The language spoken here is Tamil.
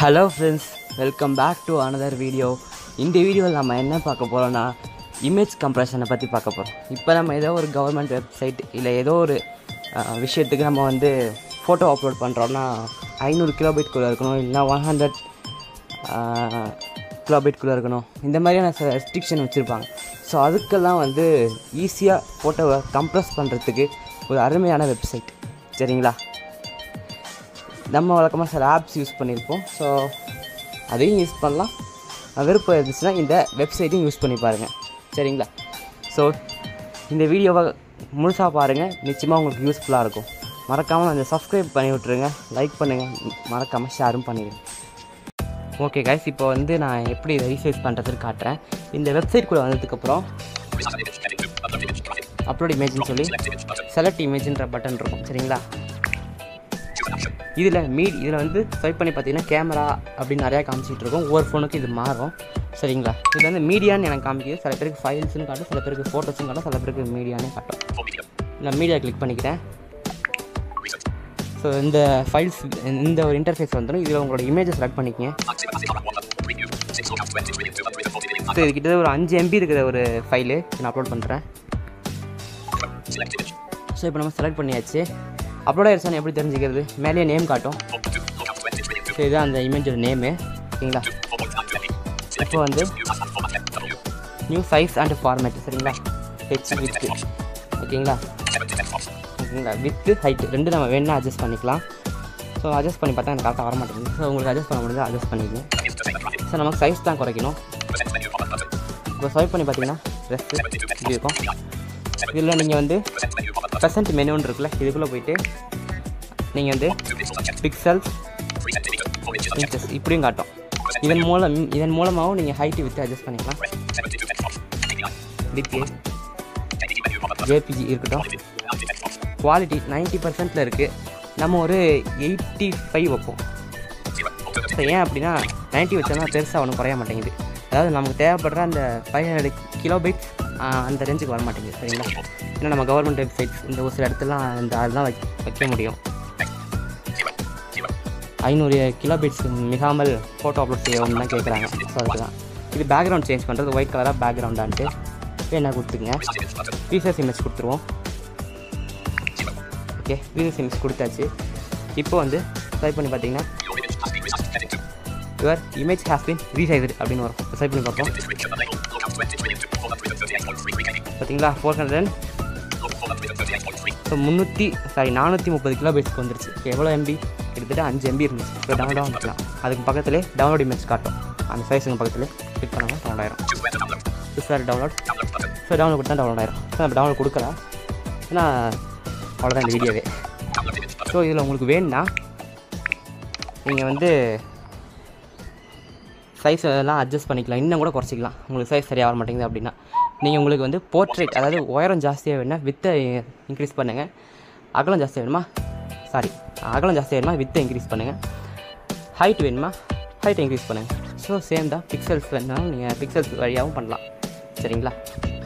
Hello friends, welcome back to another video. இந்த வீடியோவில் நம்ம என்ன பார்க்க போகிறோன்னா இமேஜ் கம்ப்ரெஷனை பற்றி பார்க்க போகிறோம். இப்போ நம்ம ஏதோ ஒரு கவர்மெண்ட் வெப்சைட் இல்லை ஏதோ ஒரு விஷயத்துக்கு நம்ம வந்து ஃபோட்டோ அப்லோட் பண்ணுறோன்னா 500 கிலோபைட்குள்ளே இருக்கணும், இல்லைனா 100 கிலோபைட்குள்ளே இருக்கணும். இந்த மாதிரியான சில ரெஸ்ட்ரிக்ஷன் வச்சுருப்பாங்க. ஸோ அதுக்கெல்லாம் வந்து ஈஸியாக ஃபோட்டோவை கம்ப்ரெஸ் பண்ணுறதுக்கு ஒரு அருமையான வெப்சைட். சரிங்களா? நம்ம வழக்கமாக சில ஆப்ஸ் யூஸ் பண்ணியிருப்போம். ஸோ அதையும் யூஸ் பண்ணலாம். விருப்பம் இருந்துச்சுன்னா இந்த வெப்சைட்டையும் யூஸ் பண்ணி பாருங்கள். சரிங்களா? ஸோ இந்த வீடியோவை முழுசாக பாருங்கள், நிச்சயமாக உங்களுக்கு யூஸ்ஃபுல்லாக இருக்கும். மறக்காமல் அந்த சப்ஸ்கிரைப் பண்ணி விட்ருங்க, லைக் பண்ணுங்கள், மறக்காமல் ஷேரும் பண்ணிடுங்க. ஓகே கைஸ், இப்போ வந்து நான் எப்படி ரீசைஸ் பண்ணுறதுன்னு காட்டுறேன். இந்த வெப்சைட் கூட வந்ததுக்கப்புறம் அப்லோட் இமேஜ்னு சொல்லி செலக்ட் இமேஜ்ன்ற பட்டன் இருக்கும். சரிங்களா? இதில் வந்து ஸ்வைப் பண்ணி பார்த்தீங்கன்னா கேமரா அப்படின்னு நிறையா காமிச்சிட்டு இருக்கும். ஒவ்வொரு ஃபோனுக்கும் இது மாறும். சரிங்களா? இது வந்து மீடியான்னு எனக்கு காமிக்குது. சில பேருக்கு ஃபைல்ஸ்னு காட்டும், சில பேருக்கு ஃபோட்டோஸ்னு காட்டும், சில பேருக்கு மீடியானே காட்டும். நான் மீடியா கிளிக் பண்ணிக்கிறேன். ஸோ இந்த ஃபைல்ஸ் இந்த ஒரு இன்டர்ஃபேஸ் வந்துடும். இதில் உங்களோட இமேஜை செலக்ட் பண்ணிக்கங்க. ஸோ இதுக்கிட்ட ஒரு 5 MB இருக்கிற ஒரு ஃபைலு நான் அப்லோட் பண்ணுறேன். ஸோ இப்போ நம்ம செலக்ட் பண்ணியாச்சு. அப்லோட் ஆகிடுச்சான்னு எப்படி தெரிஞ்சுக்கிறது? மேலே நேம் காட்டும். ஸோ இதுதான் அந்த இமேஜோட நேமு. ஓகேங்களா? இப்போ வந்து நியூ சைஸ் அண்ட் ஃபார்மேட். சரிங்களா? Height width. ஓகேங்களா? ஓகேங்களா? வித்து ஹைட்டு ரெண்டு நம்ம வேணும்னா அட்ஜஸ்ட் பண்ணிக்கலாம். ஸோ அட்ஜஸ்ட் பண்ணி பார்த்தா எனக்கு கரெக்டாக வர மாட்டேங்குது. ஸோ உங்களுக்கு அட்ஜஸ்ட் பண்ண முடியாது, அட்ஜஸ்ட் பண்ணிக்கணும். ஸோ நமக்கு சைஸ் தான் குறைக்கணும். இப்போ ஸ்வைப் பண்ணி பார்த்தீங்கன்னா ட்ரெஸ்ஸு இப்படி இருக்கும். இதில் நீங்கள் வந்து ப்ரெசன்ட் மெனுன்னு இருக்குல்ல, இதுக்குள்ளே போயிட்டு நீங்கள் வந்து பிக்சல்ஸ் இன்ச்சஸ் இப்படியும் காட்டும். இதன் மூலமாகவும் நீங்கள் ஹைட்டு வித்து அட்ஜஸ்ட் பண்ணிக்கலாம். வித்து ஜேபிஜி இருக்கட்டும். குவாலிட்டி 90% இருக்குது. நம்ம ஒரு 85 வைப்போம். ஸோ ஏன் அப்படின்னா 90 வச்சோம்னா பெருசாக ஒன்றும் குறைய மாட்டேங்குது. அதாவது நமக்கு தேவைப்படுற அந்த 500 கிலோபைட்ஸ் அந்த ரேஞ்சுக்கு வர மாட்டேங்குது. சரிங்களா? ஏன்னா நம்ம கவர்மெண்ட் வெப்சைட்ஸ் இந்த ஒரு சில இடத்துலாம் இந்த அதெல்லாம் வைக்க முடியும். 500 கிலோபைட்ஸ் மிகாமல் ஃபோட்டோ அப்லோட் செய்யணும்னு தான் கேட்குறாங்க. ஸோ அதுக்கு தான் இது பேக்ரவுண்ட் சேஞ்ச் பண்ணுறது. ஒயிட் கலராக பேக்ரவுண்டான்ட்டு என்ன கொடுத்துருங்க. ரீசைஸ் இமேஜ் கொடுத்துருவோம். ஓகே, ரீசைஸ் இமேஜ் கொடுத்தாச்சு. இப்போ வந்து ஸ்வைப் பண்ணி பார்த்தீங்கன்னா your image has been resized அப்படின்னு வரும். ஸ்வைப் பண்ணி பார்ப்போம். பார்த்தீங்களா? 400 ஸோ 430 கிலோபைட்ஸ்க்கு வந்துருச்சு. எவ்வளோ MB? கிட்டத்தட்ட 5 MB இருந்துச்சு. இப்போ டவுன்லோட் பண்ணிக்கலாம். அதுக்கு பக்கத்துலேயே டவுன்லோட் இமேஜ் காட்டும். அந்த சைஸுங்க பக்கத்துலேயே கிளிக் பண்ணாமல் டவுன்லோட் ஆயிரும். Sir download. ஸோ டவுன்லோட் கொடுத்தா டவுன்லோட் ஆயிரும். ஸோ நம்ம டவுன்லோட் கொடுக்கலாம். ஏன்னா அவ்வளோதான் இந்த வீடியோவே. ஸோ இதில் உங்களுக்கு வேணும்னா நீங்கள் வந்து சைஸ் எல்லாம் அட்ஜஸ்ட் பண்ணிக்கலாம், இன்னும் கூட குறைச்சிக்கலாம். உங்களுக்கு சைஸ் சரியாக வர மாட்டேங்குது அப்படின்னா நீங்கள் உங்களுக்கு வந்து போர்ட்ரேட், அதாவது உயரம் ஜாஸ்தியாக வேணும்னா வித்தை இன்க்ரீஸ் பண்ணுங்கள். அகலம் ஜாஸ்தியாக வேணுமா வித்தை இன்க்ரீஸ் பண்ணுங்கள். ஹைட் வேணுமா ஹைட்டை இன்க்ரீஸ் பண்ணுங்கள். ஸோ சேம் தான். பிக்சல்ஸ் வேணுனாலும் நீங்கள் பிக்சல்ஸ் வழியாகவும் பண்ணலாம். சரிங்களா?